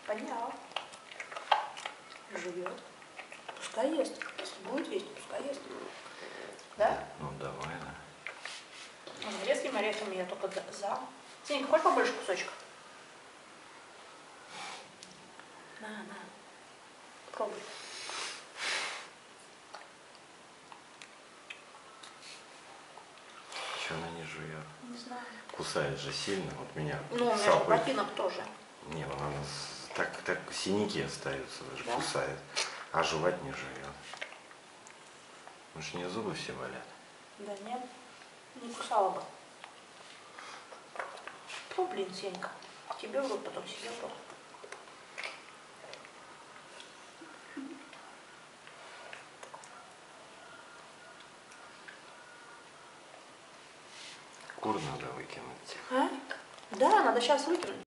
Поняла. Живет. Пускай ест. Если будет есть, пускай ест. Да? Ну давай, да. Ну, с грецкими орехами я только за. Сенька, хочешь побольше кусочек? На. Пробуй. Что она не жует? Не знаю. Кусает же сильно, вот меня. Ну, у меня же ботинок тоже. Не, она так синяки остаются, даже да? кусает. А жевать не жует. Может, у нее зубы все болят? Да нет, не кусала бы. Фу, блин, Сенька. Тебе в рот, потом себе в рот. Кур надо выкинуть. А? Да, надо сейчас выкинуть.